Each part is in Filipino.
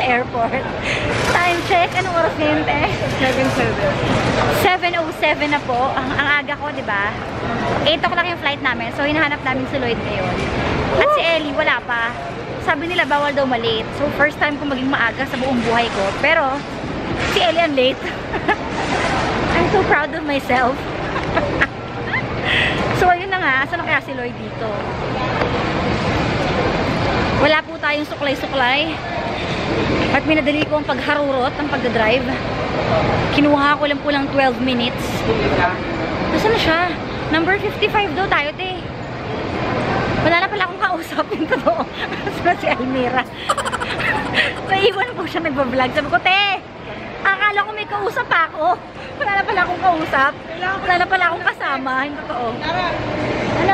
airport. Time check. Anong oras ngayon, te? 7:07 na po. Ang aga ko, di ba? 8 o'clock yung flight namin. So, hinahanap namin si Lloyd ngayon. At si Ellie, wala pa. Sabi nila, bawal daw malate. So, first time ko maging maaga sa buong buhay ko. Pero, si Ellie ang late. I'm so proud of myself. So, ayun na nga. Saan na kaya si Lloyd dito? Wala po tayong suklay-suklay. At minadali ko ang pagharurot, ang pagdadrive. Kinuha ko lang po lang 12 minutes. Nasaan na siya? Number 55 daw tayo, te. Wala na pala akong kausapin ko to. Nasaan si Almira? Naiwan po siya nagbablog. Sabi ko, te, akala ko may kausap ako. Wala na pala akong kausap. Wala na pala akong kasama. Hindi totoo. Ano?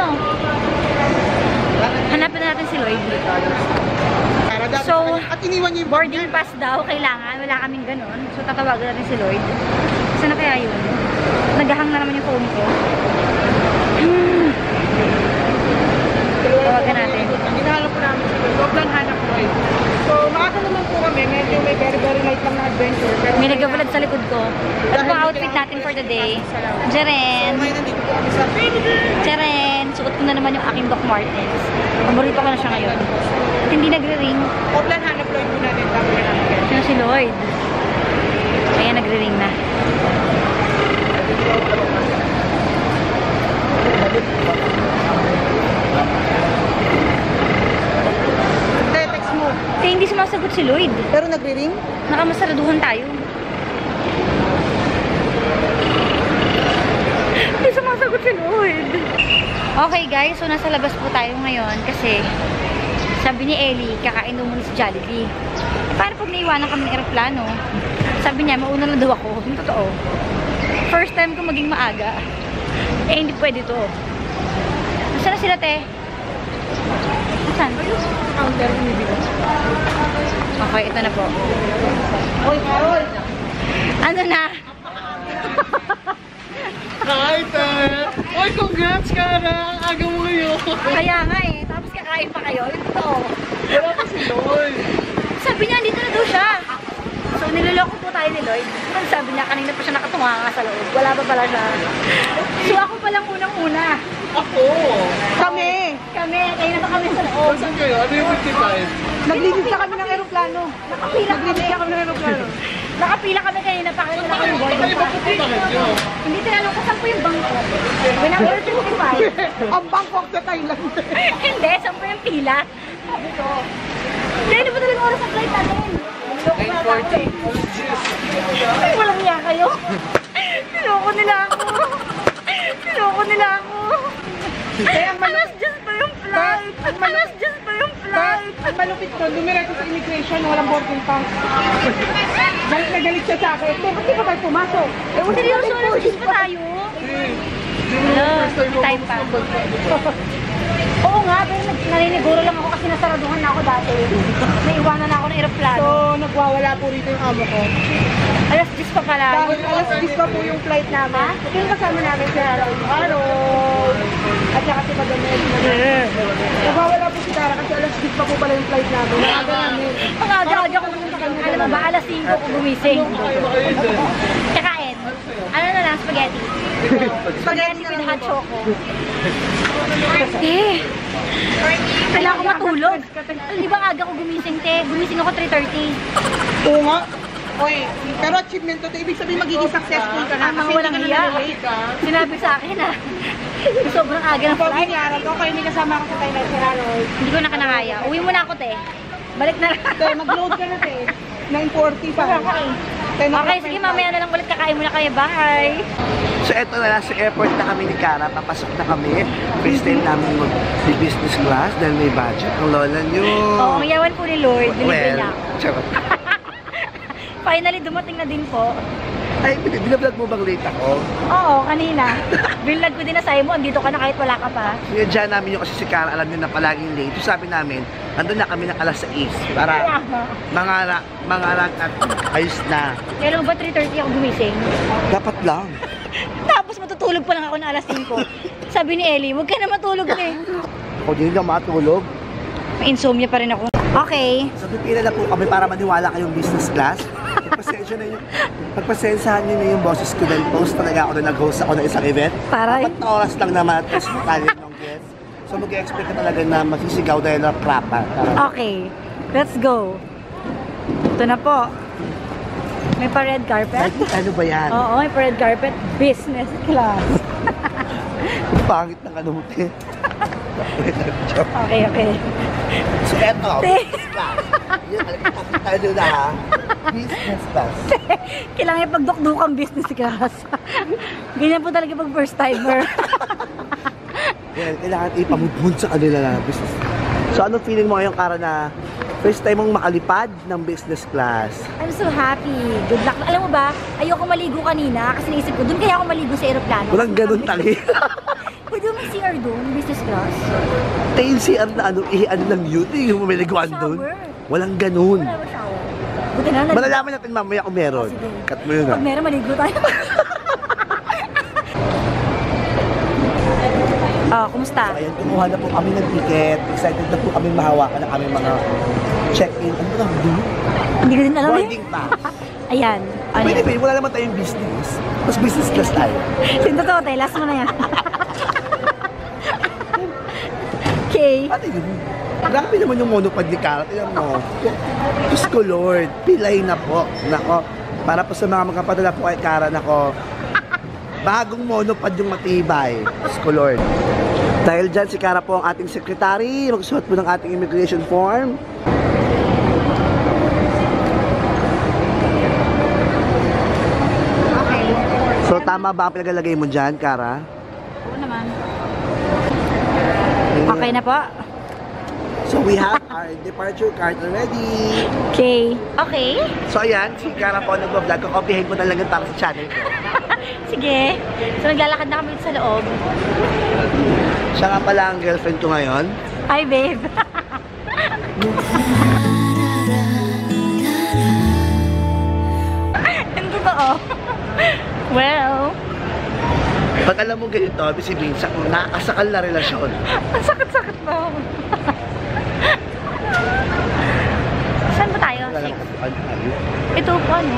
Hanapin na natin si Lloyd. So, boarding pass daw kailangan. Wala kaming ganun. So, tatawagan natin si Lloyd. Saan na kaya yun? Naghahang na naman yung phone ko. Tawagan natin. Hinahanap po namin si Lloyd. Sobrang hanap Lloyd. So, maaga naman po kami. Medyo may very light lang na adventure. May nagbablog sa likod ko. Ano ba outfit natin for the day? Jeren! Jeren! Suot ko na naman yung aking Doc Martens. Paborito ko na siya ngayon. At hindi nagre-ring. Sobrang hanap Lloyd po natin. Sino si Lloyd? Ayan, nagre-ring na. Text mo. Kaya hindi sumasagot si Lloyd. Pero nagre-ring? Nakamasaraduhan tayo. Hindi sumasagot si Lloyd. Okay guys, so nasa labas po tayo ngayon kasi sabi ni Ellie, kakain daw muna si Jollibee. Paano pag naiwanan kami ng aeroplano? Sabi niya, mauna na daw ako. Yung totoo. First time ko maging maaga. Eh, hindi pwede to. Nasaan na sila, te? Nasaan? Counter umibigay. Okay, ito na po. Hoy, Carol! Ano na? Hi, te! Hoy, congrats, Kara! Ang aga mo ngayon! Kaya nga eh. Tapos kakain pa kayo. Ito. Wala pa si Lloyd! Sabi niya, dito na daw siya. So, niloloko po tayo ni Lloyd. Sabi niya, kanina pa siya nakatunga sa loob. Wala pa pala siya. So, ako palang unang-una. Ako! Kami! Kanina pa kami sa loob. Saan kayo? Ano yung 55? Naglinis na kami ng aeroplano. Nakapila kami ng aeroplano. Nakapila kami kanina pa. Kanina na kami boarding pass. Hindi tinanong ko saan po yung bangko. May number 55. Ang Bangkok sa Thailand. Hindi, saan po yung pila? Sabi ko. Hindi, ano ba talagang oras ang flight natin? 9:40. Ay, walang niya kayo. Niloko nila ako. Alas just pa yung flight. Ang malupit ko, dumiretso sa immigration, walang boarding pass. Galit na galit siya sa akin. Ba't di pa tayo pumasok? Seryoso, alas just pa tayo? Hello, time pa. Oo nga, pero naniniguro lang ako kasi nasaraduhan na ako dati. Naiwanan na ako ng aeroplano. So, nagwawala po rito yung amo ko. Alas 10 pa pala. Dahil alas 10 pa po yung flight namin. Yung kasama namin si Harold. At saka si Madam Edna. Nagwawala po si Dara kasi alas 10 pa po pala yung flight namin. Naaga namin. Ang aga-aga ko pumunta kami. Alam mo ba, alas 5 ko gumising. Kakain. Ano na lang, spaghetti. Spaghetti with hot choco. Kailangan ko matulog. Di ba aga ko gumising, te? Gumising ako 3:30. Oo nga. Oy, pero achievement to, ibig sabihin magiging successful ka na. Ang mga walang hiya. Sinabi sa akin na sobrang aga ng flight. Okay, may kasama ako sa Thailand si Harold. Hindi ko na kanakaya. Uwi muna ako, te. Balik na lang. Mag-load ka na, te. 9:40 pa. Okay, sige, mamaya na lang ulit kakain muna kayo. Bye! So eto na, nasa airport na kami ni Kara, papasok na kami. First time namin mag-business class dahil may budget ng lola nyo. Oo, ang yawan po ni Lord. Delivery niya ako. Charot. Finally, dumating na din po. Ay, binablog mo bang late ako? Oo, kanina. Binlag ko din na sa'yo mo, andito ka na kahit wala ka pa. Sinadya namin yung kasi si Kara, alam nyo na palaging late. So sabi namin, andun na kami ng alas 6 para mangarang at ayos na. Kailan mo ba 3:30 ako gumising? Dapat lang. Tapos matutulog pa lang ako na alas 5. Sabi ni Ellie, huwag ka na matulog na eh. O di na matulog. May insomnia pa rin ako. Okay. So, pipila na po kami para maniwala kayong business class. Pagpasensyahan nyo na yung boses ko dahil post talaga ako na nag-host ako ng isang event. Para- 4 oras lang naman at tapos matali ng guest. So, mag-expect ka talaga na masisigaw dahil na prapa. Okay. Let's go. Ito na po. May pa-red carpet? Ano ba yan? Oo, may pa-red carpet. Business class. Pangit ng ano mo, te. Okay, okay. So, eto, Te. business class. Yan, alam tayo doon na ha. Business class. Kailangan ipagdukdukang business class. Ganyan po talaga pag first timer. Yan, kailangan ipamudmud sa kanila na business. So, anong feeling mo ngayon, Kara, na first time mong makalipad ng business class? I'm so happy. Good luck. Alam mo ba, ayoko maligo kanina kasi naisip ko, doon kaya ako maligo sa aeroplano. Walang ganun tali. Pwede mo CR doon, business class? Tayo CR na ano, ano lang yun, yung mamiliguan doon. Shower. Walang ganun. Wala ba shower? Buti na, Malalaman natin mamaya kung meron. Sige. Cut mo yun Pag meron, maligo tayo. Kumusta? So, ayan, kumuha na po kami ng ticket. Excited na po kami mahawakan ng aming mga check-in. Ano ba doon? Hindi ko din alam Boarding pass. Ayan. Ano Pwede yan? ba, wala naman tayong business. Mas business class tayo. Yung totoo tayo, last mo na yan. Okay. Ano yun? Grabe naman yung monopod ni Cara. Tignan mo. Diyos ko Lord, pilay na po. Nako, para po sa mga magkapadala po kay Cara, nako, bagong monopod yung matibay. Diyos ko Lord. Dahil dyan, si Cara po ang ating secretary. Magsuot po ng ating immigration form. Okay. So, tama ba ang pinagalagay mo dyan, Cara? Oo naman. Okay na po? So, we have our departure card already. Okay. Okay. So, ayan, si Cara po nag-vlog. Kakopihin ko na lang yung para sa channel ko. Sige. So, naglalakad na kami sa loob. Siya nga pala ang girlfriend ko ngayon. Hi, babe. Ang totoo. Well, Pag alam mo ganito, ibig sabihin, nakakasakal na relasyon. ang sakit-sakit mo. Saan ba tayo? Wala lang ano. Ito po, ano?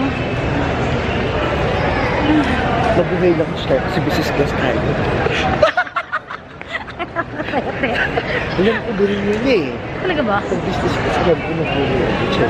Mabuhay lang siya kasi business class tayo. Alam ko ganun yun eh. Talaga ba? Pag business class, alam ko mabuhay lang siya.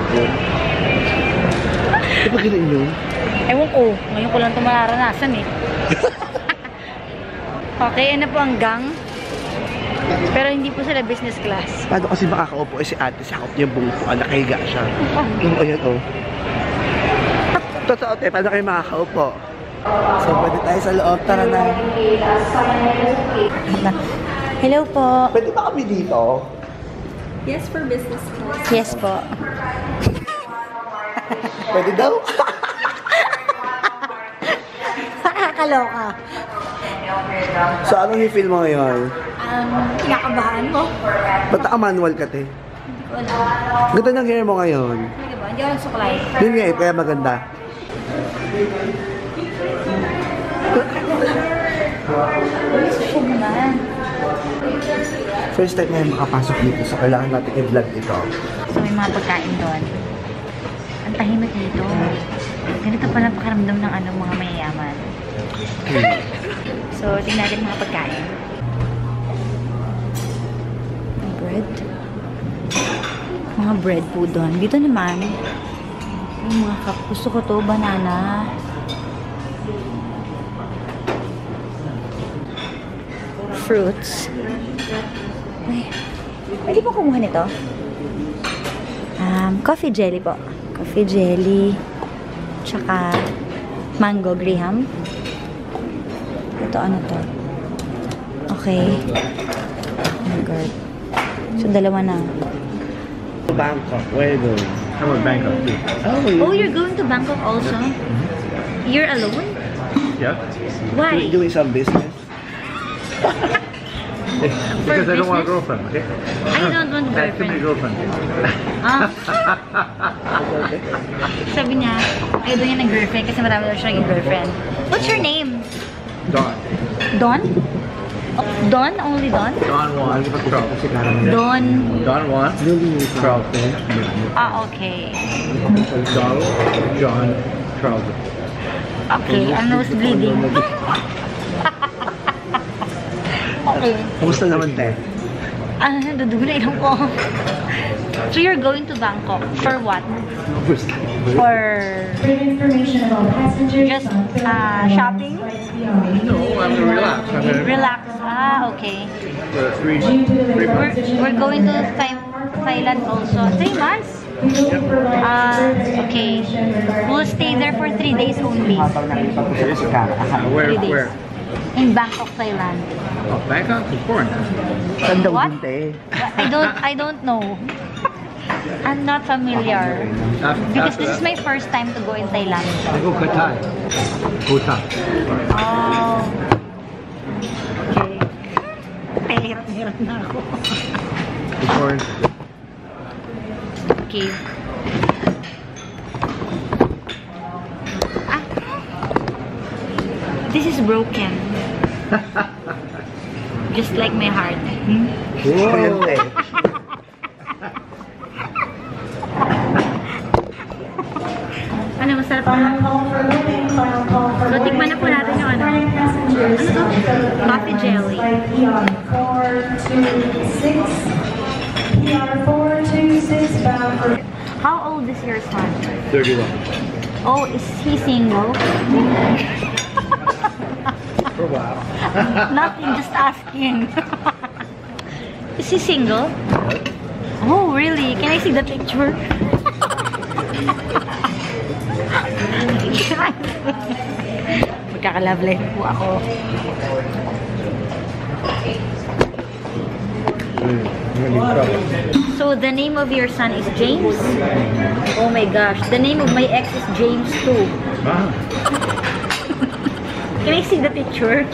Di ba ganun yun? Ewan ko. Ngayon ko lang ito mararanasan eh. Okay, ano po ang gang? Pero hindi po sila business class. Paano kasi makakaupo si ate, sakop niya buong puan, nakahiga siya. Yung ayan oh. Totoo te, paano kayo makakaupo? So, pwede tayo sa loob, tara na. Hello po. Pwede ba kami dito? Yes, for business class. Yes po. Pwede daw? Nakakaloka. So, anong i-feel mo ngayon? Kinakabahan mo. Ba't naka-manual ka, te? Hindi ko alam. Ganda ng hair mo ngayon. Talaga ba? Hindi ako nagsuklay. Yun nga eh, kaya maganda. Siya naman. First time na yung makapasok dito, so kailangan natin i-vlog ito. So may mga pagkain doon. Ang tahimik dito. Ganito pala pakiramdam ng mga mayayaman. So, tingnan natin mga pagkain. Bread. Mga bread po doon. Dito naman, yung mga gusto ko to, banana. Fruits. Ay, pwede po kumuha nito? Coffee jelly po. Coffee jelly. Tsaka mango graham. Ito ano to? Okay. Oh my God. So, dalawa na. Bangkok, where are you going? I'm in Bangkok too. Oh, you're going to Bangkok also? You're alone? Yeah? Why? Doing some business? Because I don't want a business? girlfriend, okay? I don't want I have too many girlfriend. girlfriends. Ah. Sabi niya, ayaw doon niya ng girlfriend kasi marami daw siya naging girlfriend. What's your name? Dawn. Don? Don? Only Don? Don 1, Charles. Don. Don 1, Charleston. Ah, okay. Donald, John, Charleston. Okay, ang nose bleeding. Okay. Kumusta naman, te? Ano, dudugo na ilong ko. So you're going to Bangkok for what? For just shopping? No, I'm gonna relax. I'm gonna Relax. Ah, okay. for three months. We're going to Thailand also. 3 months? Okay. We'll stay there for 3 days only. Where? 3 days. Where? In Bangkok, Thailand. Oh, Bangkok is foreign. Saan daw What? din, te? I don't know. I'm not familiar. Because this is my first time to go in Thailand. I go Katai. Bhutan. Oh. Okay. Hirap na ako. Foreign. Okay. Ah. This is broken. Just like my heart. Hmm? Ayan, te. Ano, masarap na? So, tikman na po natin yung ano. Ano to? Coffee jelly. How old is your son? 31. Oh, is he single? For a while. Nothing, just asking. Is he single? Oh, really? Can I see the picture? Magkaka-love life po ako. I'm gonna be in trouble. So, the name of your son is James? Oh my gosh. The name of my ex is James too. Ah, Can I see the picture?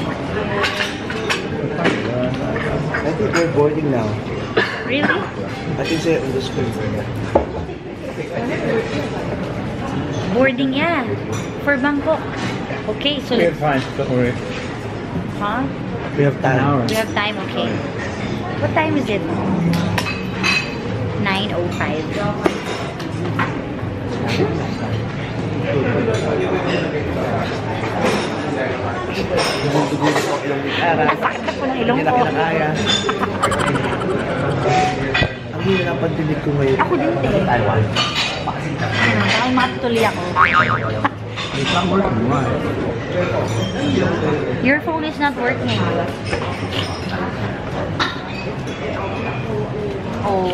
I think we're boarding now. Really? I think they're in the school. Boarding yan. For Bangkok. Okay, so we're fine. Don't worry. huh? We have An hour. We have time, okay. What time is it? 9:05. Nasakit na po ng ilong Hindi na ko. kinakaya. Ang hina ng pandinig ko ngayon. Ako din, te. Parang matuloy ako. It's not working. Why? Your phone is not working. Oh.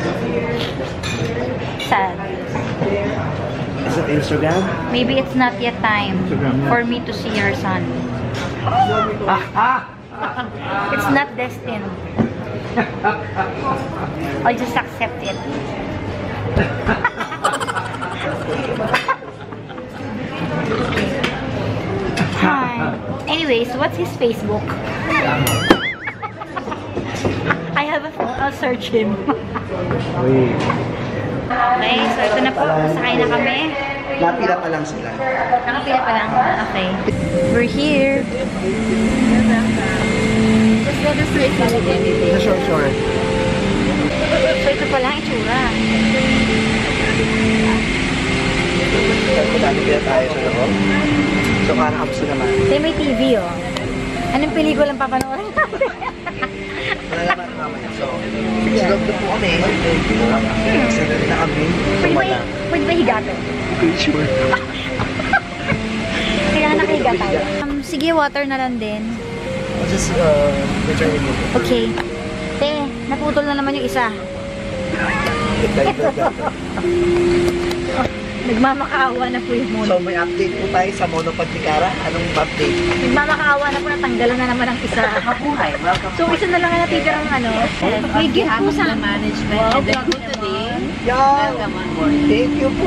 Sad. Is it Instagram? Maybe it's not yet time Instagram, yeah. for me to see your son. It's not destined. I'll just accept it. Hi. Anyways, what's his Facebook? I have a phone. I'll search him. Wait. Okay, so ito na po. Sakay na kami. Napila pa lang sila. Nakapila pa lang. Okay. We're here. Just go to straight to anything. Sure. So ito pala ang itsura. Dati kaya tayo sa loob. So, karakapsa naman. Kasi may TV, oh. Anong pelikulang papanoorin natin? Wala naman mamaya. So, sa loob na po kami. Excited na kami. Pwede ba higatan? Sure. Kailangan nakahiga tayo. Sige, water na lang din. I'll just return it. Okay. Te, naputol na naman yung isa. Nagmamakaawa na po yung mono. So, may update po tayo sa Monopod ni Cara. Anong update? Nagmamakaawa na po, natanggalan na naman ang isa. Mabuhay. Welcome. So, isa na lang ang natitira ng ano. May gift po sa management and the group today. Yo! Thank you po.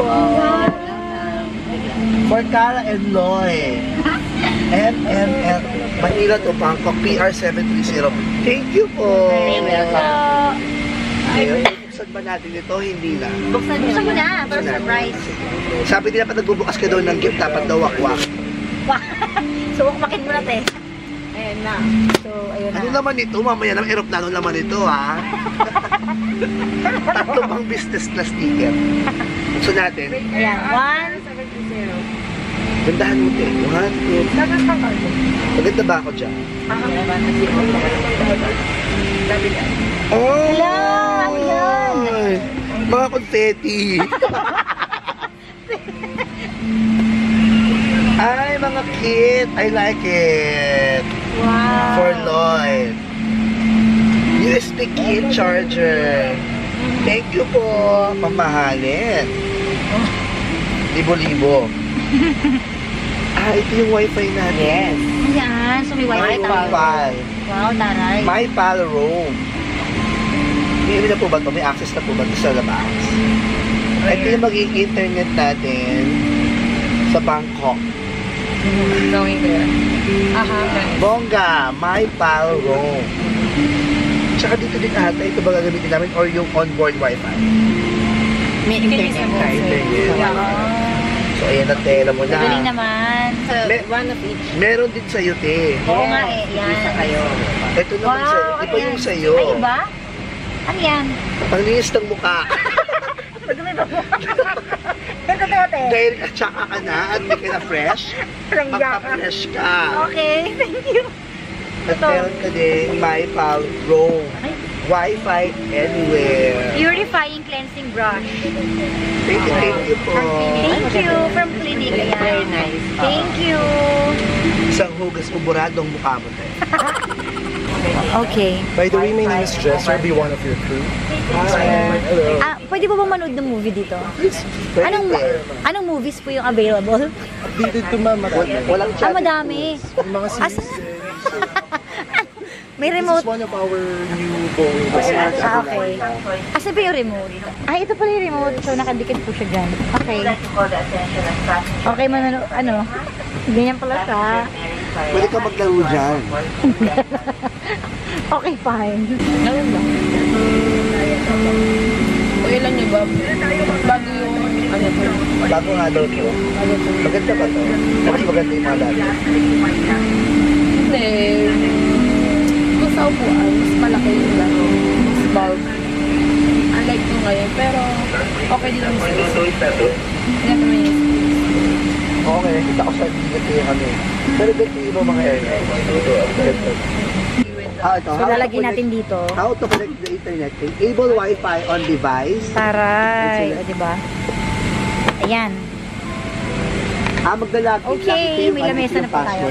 For Cara and Loy. MML Manila to Bangkok PR730. Thank you po. Ngayon, buksan ba natin ito? Hindi na. Buksan mo na, para surprise. Sabi nila pag nagbubukas ka daw ng gift, dapat daw wakwak. So, wakmakin mo na, te. Ayan na. So, ayun na. Ano laman nito? Mamaya ng aeroplano laman nito, ha? Tatlo pang business class ticket. So natin, Ayan, 1. gandahan mo, te. 1, 2. Maganda ba ako dyan? Oh! Hello! Ano yan? Mga confetti. Ay, mga kit. I like it. Wow. For Lloyd. USB kit charger. Thank you po. Pamahalin. Libo-libo. Ito yung wifi natin. Yes. Ayan, so may wifi tayo. MyPal. Wow, taray. MyPal Roam. May na po ba ito? May access na po ba ito sa labas? Ito yung magiging internet natin sa Bangkok. Going there. Aha. Bongga, MyPal Roam. Tsaka dito din ata, ito ba gagamitin namin or yung onboard wifi? May internet card. Internet. So, ayan na, tela mo na. Galing naman. So, one of each. Meron din sa'yo, te. Oo nga eh, yan. Isa kayo. Ito naman Wow, sa'yo. Iba yung sa'yo. Ay, iba? Ano yan? Panglinis ng mukha. Madumi ba mo? Ito dati. Dahil at saka ka na at may ka na fresh, magpa-fresh ka. Okay, thank you. At Ito. meron ka din MyPal Roam. Wi-Fi anywhere. Purifying cleansing brush. Thank you po. Thank you from Clinic. Very Ayan. nice. Thank you. Isang hugas mo buradong mukha mo tayo. Okay. By the way, my name is Jess. I'll be one of your crew. Hello. Pwede ba manood ng movie dito? Anong Pwede. anong movies po yung available? Updated to ma'am. Walang Ah, channel. madami. Yung mga Asa? series. May This remote. is one of our new Boeing buses. Okay. Asa ba yung remote? Ito pala yung remote. So, nakadikit po siya dyan. Okay. Okay, ano? Ganyan pala siya. Pwede ka maglaro dyan. Okay, fine. Ngayon ba? O ilan niyo ba? Bago yung ano po? Bago nga daw ito. Maganda ba ito? Mas maganda yung mga dati. Hindi. Kung sa upuan, mas malaki yung laro. Mas bulk. Unlike nung ngayon. Pero okay din yung space. Hindi naman yung Okay, kita ko sa dito yung ano. Pero dito yung mga airline. Ito, ito. Ito. So, lalagyan natin dito. How to connect the internet. Enable Wi-Fi on device. Taray. O, diba? Ayan. Maglalagin Okay, may lamesa na po tayo.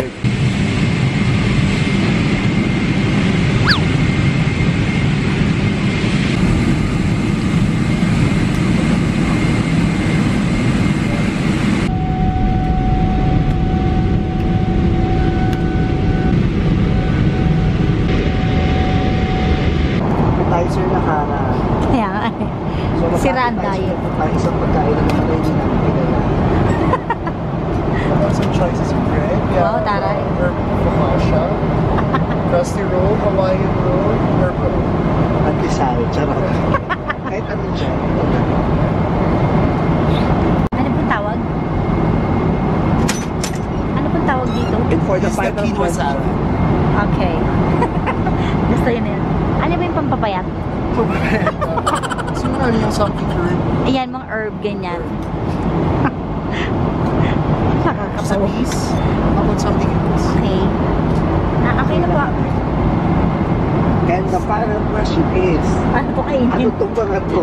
Tayo sir na kara. Kaya nga. Sira ang diet. Tayo isang pagkain na naman hindi namin pinala. Have some choices of bread. Wow, taray. Herb focaccia, crusty roll, Hawaiian roll, herb roll. Antisal, charot. Kahit ano dyan. Ano pong tawag? Ano pong tawag dito? And for the final quinoa salad. Okay. Gusto yun yan. Ano ba yung pampapayat? So, ano yung something herb? Ayan, mga herb, ganyan. Sa Nakakatawa. piece? How about something else? Okay. Okay na po. And the final question is, Ano po kainin? ano itong mga to?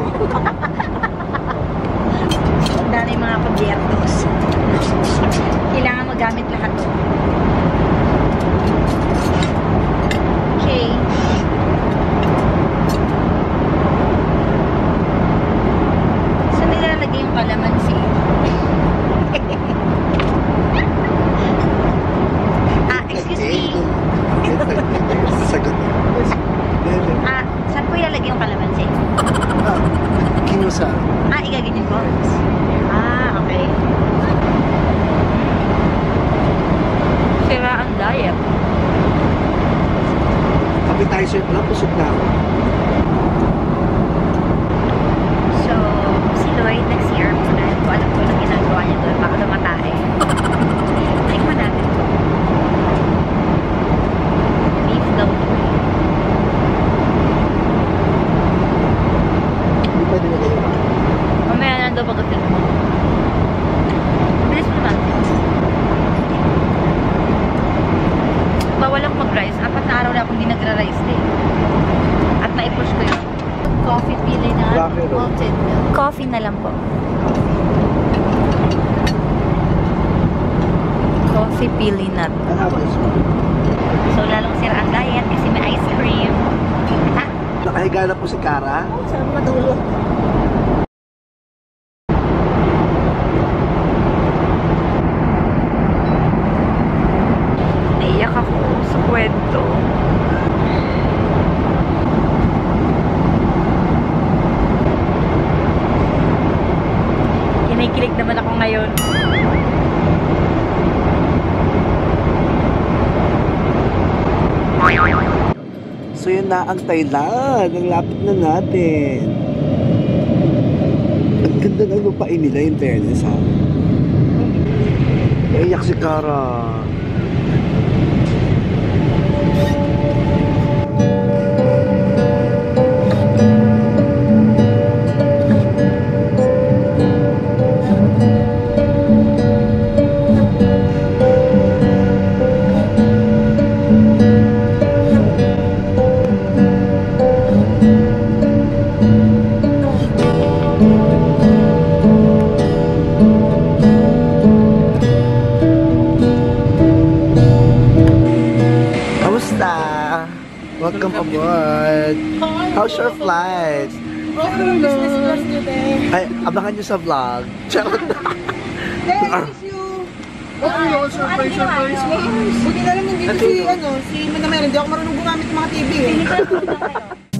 Dahil yung mga pabyertos. Kailangan magamit lahat to. Okay. Saan nilalagay yung kalamansi? Excuse me. Sagot. Saan po ilalagay yung kalamansi? Quinoa salad. Igaganyan po? Okay. Sira ang diet. Appetizer ko lang, pusok na ako. So, si Lloyd nag-CR muna. Hindi ko alam kung anong ginagawa niya doon. Baka lumatae. Tingnan natin. Coffee na lang po. Coffee pili nut. So, lalong sira ang diet kasi may ice cream. Ha? Nakahiga na po si Cara. Sarap matulog. Naiyak ako sa kwento. Kinikilig naman ako ngayon. So yun na ang Thailand. Ang lapit na natin. Ang ganda ng lupain nila in fairness ha. Naiyak si Cara. Kamusta? Welcome aboard. How's your flight? Business class today. Ay, abangan nyo sa vlog. Charot. Hey, miss you. Surprise, surprise, Buti na lang nandito si Manamera. Hindi ako marunong gumamit ng mga TV eh.